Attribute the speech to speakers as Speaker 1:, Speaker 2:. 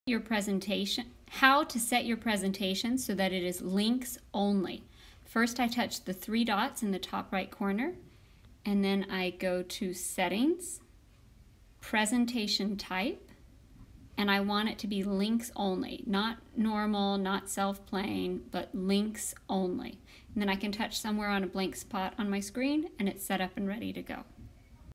Speaker 1: your presentation, how to set your presentation so that it is links only. First, I touch the three dots in the top right corner, and then I go to Settings, Presentation Type, and I want it to be links only, not normal, not self-playing, but links only. And then I can touch somewhere on a blank spot on my screen, and it's set up and ready to go.